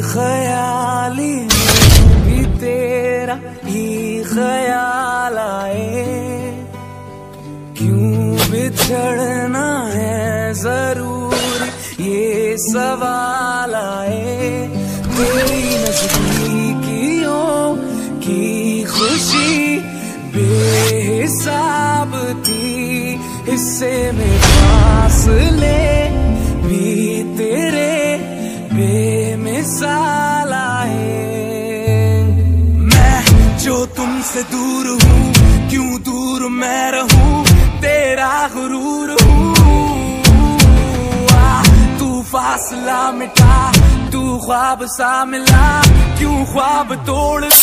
बेखयाली में भी तेरा ही ख्याल आए, क्यों बिछड़ना है जरूरी ये सवाल आए। तेरी नजदीकियों की खुशी बेहिसाब थी, हिस्से में फासले भी तेरे बेमिसाल आए। मैं जो तुमसे दूर हूँ, क्यों दूर मैं रहूं, तेरा गुरूर हूँ। तू फासला मिटा, तू ख्वाब सा मिला, क्यों ख्वाब तोड़